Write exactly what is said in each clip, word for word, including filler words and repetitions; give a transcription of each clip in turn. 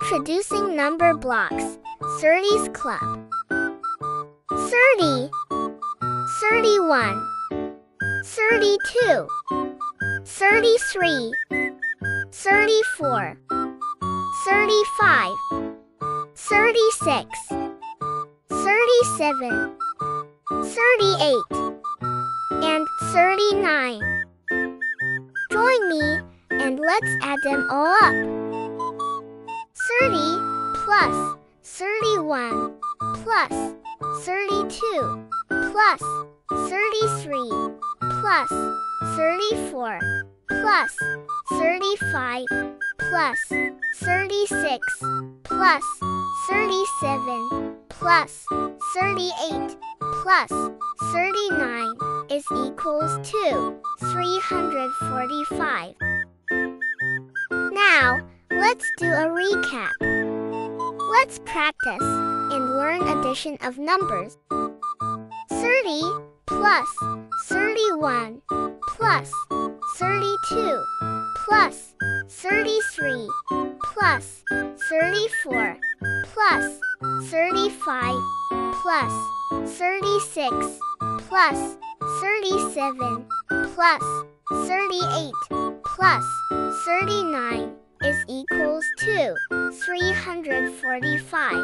Introducing Numberblocks Thirties Club. Thirty, thirty-one, thirty-two, thirty-three, thirty-four, thirty-five, thirty-six, thirty-seven, thirty-eight, and thirty-nine. Join me and let's add them all up. thirty plus thirty-one plus thirty-two plus thirty-three plus thirty-four plus thirty-five plus thirty-six plus thirty-seven plus thirty-eight plus thirty-nine is equals to three hundred forty-five. Now, let's do a recap. Let's practice and learn addition of numbers. thirty plus thirty-one plus thirty-two plus thirty-three plus thirty-four plus thirty-five plus thirty-six plus thirty-seven plus thirty-eight plus thirty-nine is equals to three hundred forty-five.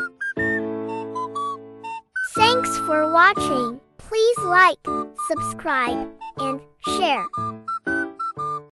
Thanks for watching. Please like, subscribe, and share.